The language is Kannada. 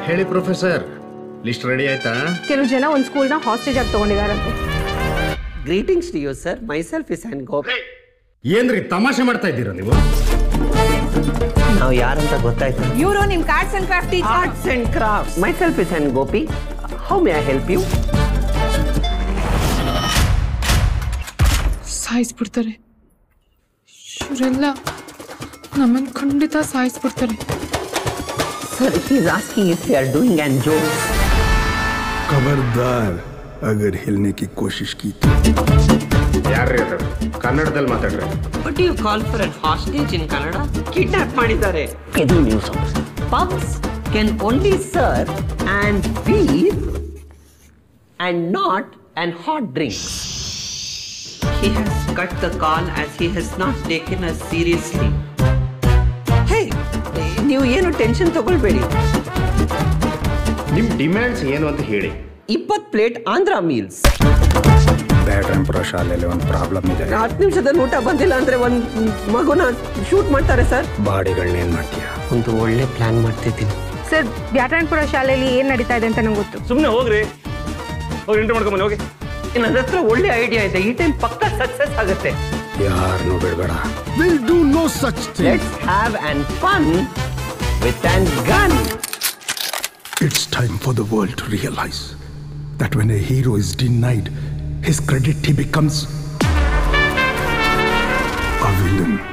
ಹೇಳಿ ಪ್ರೊಫೆಸರ್, ಲಿಸ್ಟ್ ರೆಡಿ ಆಯ್ತಾ? ಕೆಲವು ಜನ ಒಂದು ಸ್ಕೂಲ್ನ ಹಾಸ್ಟೇಜ್ ಆಗಿ ತಗೊಂಡಿದಾರಂತೆ. Greetings to you sir, myself is on Gopi. ಏನ್ರಿ ತಮಾಷೆ ಮಾಡ್ತಾ ಇದ್ದೀರಾ ನೀವು? ನಾವು ಯಾರಂತ ಗೊತ್ತಾಯ್ತು? ಇವರು ನಿಮ್ arts and craft teacher. Arts and craft. Myself is on Gopi. How may I help you? ಸಾಯಿಸ್ಬಿಡ್ತಾರೆ ಇವರೆಲ್ಲ, ನಮ್ಮನ್ನ ಖಂಡಿತ ಸಾಯಿಸ್ಬಿಡ್ತಾರೆ. Sir, he is asking if we are doing an joke. खबरदार अगर हिलने की कोशिश की तो। ಯಾರ್ರೀ ಅದು? ಕನ್ನಡದಲ್ಲಿ ಮಾತಾಡ್ರಿ. What do you call for an hostage in Kannada? Kidnap ಮಾಡಿದ್ದಾರೆ. ಇದು news. Pubs can only serve and beer and not an hot drink. He has cut the call as he has not taken us seriously. Hey, ನೀವು ಏನು ಟೆನ್ಷನ್ ತಗೊಳ್ಬೇಡಿ. ನಿಮ್ ಡಿಮ್ಯಾಂಡ್ಸ್ ಏನು ಅಂತ ಹೇಳಿ. 20 ಪ್ಲೇಟ್ ಆಂಧ್ರ ಮೀಲ್ಸ್. ಬ್ಯಾಟ್ರಾಂಪುರ ಶಾಲೆಯಲ್ಲಿ ಒಂದು ಪ್ರಾಬ್ಲಮ್ ಇದೆ. 10 ನಿಮಿಷದಲ್ಲಿ ಊಟ ಬಂದಿಲ್ಲ ಅಂದ್ರೆ ಒಂದು ಮಗುನ ಶೂಟ್ ಮಾಡ್ತಾರೆ ಸರ್. ಬಾಡಿಗಳನ್ನ ಏನ್ ಮಾಡ್ತೀಯಾ? ಒಂದು ಒಳ್ಳೆ ಪ್ಲಾನ್ ಮಾಡ್ತಿದ್ದೀನಿ ಸರ್. ಬ್ಯಾಟ್ರಾಯನ್ಪುರ ಶಾಲೆಯಲ್ಲಿ ಏನ್ ನಡೀತಾ ಇದೆ ಅಂತ ನಂಗೆ ಗೊತ್ತು. ಸುಮ್ಮನೆ ಹೋಗ್ರಿ, ಎಂಟ್ರಿ ಮಾಡ್ಕೊಂಬನ್ನಿ ಹೋಗಿ. ನನ್ನ ಹತ್ರ ಒಳ್ಳೆ ಐಡಿಯಾ ಇದೆ. ಈ ಟೈಮ್ ಪಕ್ಕ ಸಕ್ಸಸ್ ಆಗುತ್ತೆ. ಯಾರನ್ನೂ ಬಿಡಬೇಡ. We'll do no such thing. Let's have an fun with a gun. It's time for the world to realize that when a hero is denied his credit, he becomes a villain.